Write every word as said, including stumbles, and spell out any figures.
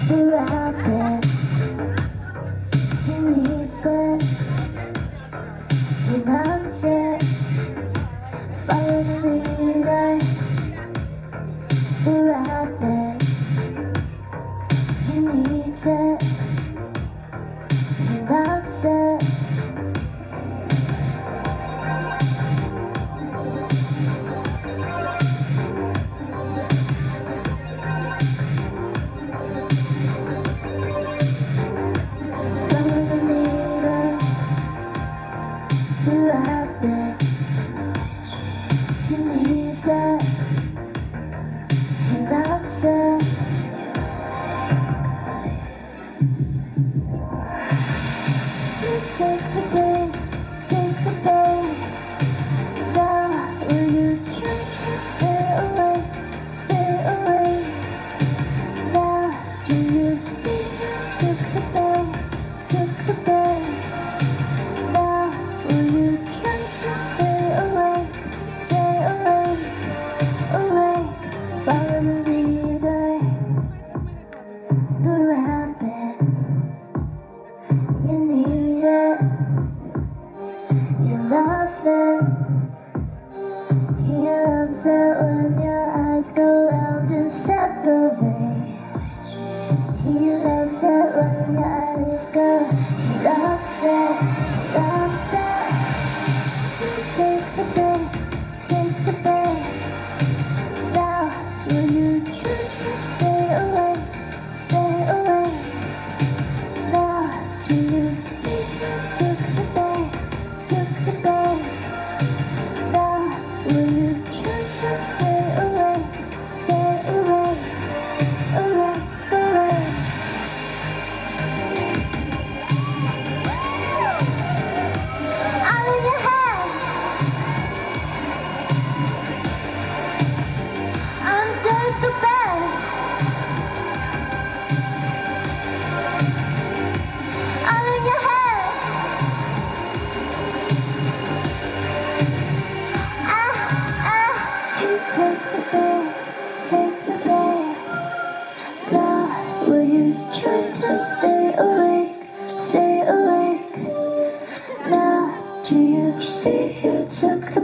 We're out there. He needs it. He loves it. Follow the leader. We're out there. He needs it. He loves it. We're out there. He needs it. He loves it. You take the bait, take the bait. Now will you try to stay away, stay away? Now do you see? Took the bait, took the bait. Will you try to stay away, stay away, away? Follow the leader. We're out there. You need it. You love it. He loves it when your eyes go round and separate. He loves it when your eyes go. He loves it, loves it. Take the bait, take the bait. Now, will you try to stay away, stay away? Now, do you see? Took the bait, took the bait. Now, will you try to stay away, stay away, away, away? Out of your head. Under the bed, out of your head. Ah, ah. You take the bait, take the bait. Now, will you try to stay awake, stay awake? Now, do you see you took the